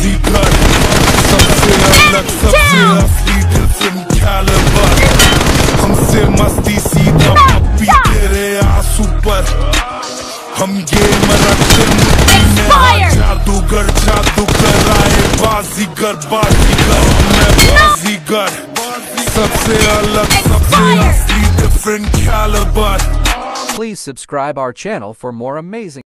बाजीगर सबसे अलग सबसे असली डिफरेंट कैलिबर हमसे मस्ती सीधा पप्पी तेरे आंसू पर हम गेम रखते मुट्ठी में जादूगर जादूगर आए बाजीगर बाजीगर मैं बाजीगर सबसे अलग सबसे असली different calibre. Please subscribe our channel for more amazing